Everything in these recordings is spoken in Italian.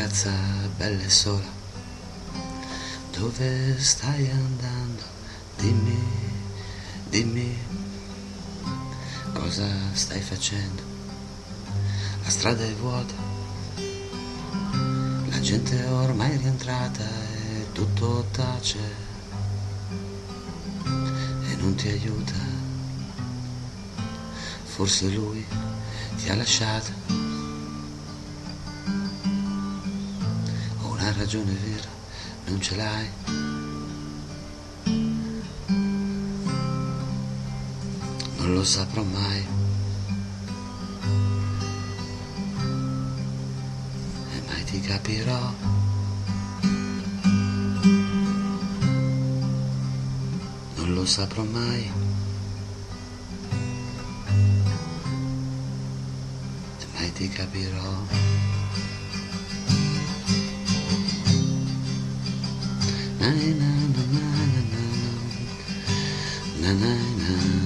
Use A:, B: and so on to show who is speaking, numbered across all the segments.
A: ragazza bella e sola, dove stai andando? Dimmi, dimmi, cosa stai facendo? La strada è vuota, la gente è ormai rientrata e tutto tace e non ti aiuta. Forse lui ti ha lasciato, o una ragione vera non ce l'hai. Non lo saprò mai, e mai ti capirò. Non lo saprò mai, e mai ti capirò. Na na na na na na na na.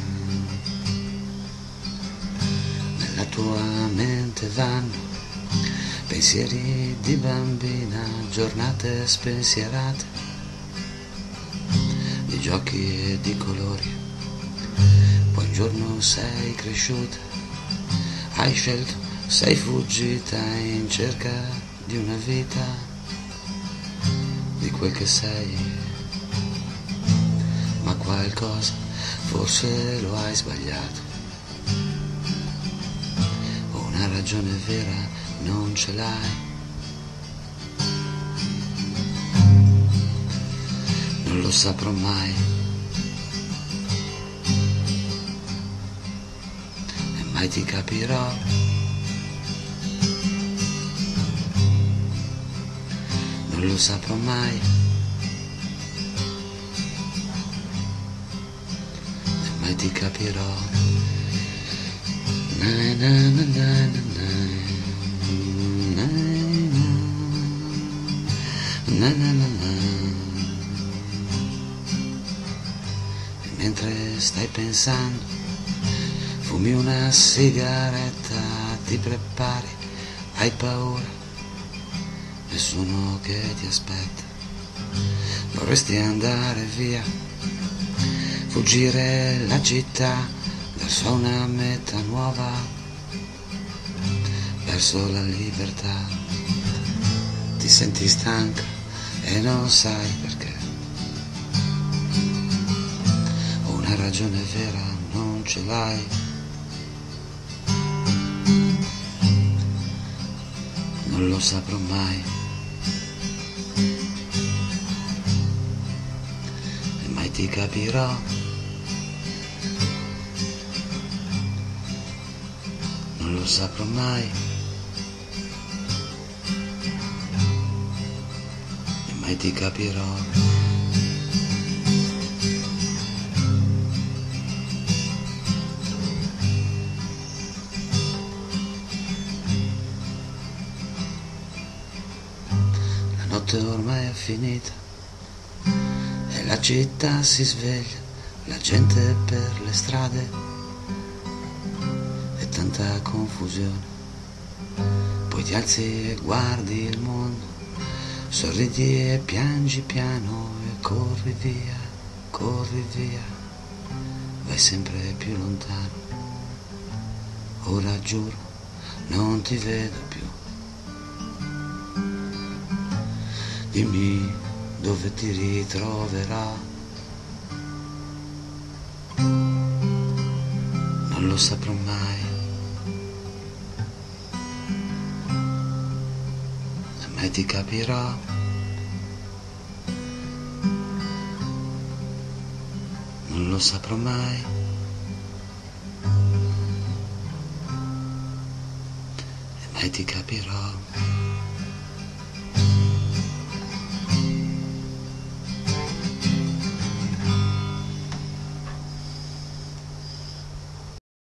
A: Nella tua mente vanno pensieri di bambina, giornate spensierate, di giochi e di colori. Poi un giorno sei cresciuta, hai scelto, sei fuggita in cerca di una vita, di quel che sei, ma qualcosa forse lo hai sbagliato, o una ragione vera non ce l'hai. Non lo saprò mai, e mai ti capirò. Non lo saprò mai, e mai ti capirò. Na na na na na na na na na na. E mentre stai pensando, fumi una sigaretta, ti prepari, hai paura, nessuno che ti aspetta. Vorresti andare via, fuggire la città verso una meta nuova, verso la libertà. Ti senti stanca e non sai perché, una ragione vera non ce l'hai. Non lo saprò mai, e mai ti capirò. Non lo saprò mai, e mai ti capirò. La notte ormai è finita e la città si sveglia, la gente è per le strade, tanta confusione. Poi ti alzi e guardi il mondo, sorridi e piangi piano e corri via, vai sempre più lontano. Ora giuro, non ti vedo più. Dimmi dove ti ritroverò. Non lo saprò mai, e mai ti capirò. Non lo saprò mai, e mai ti capirò.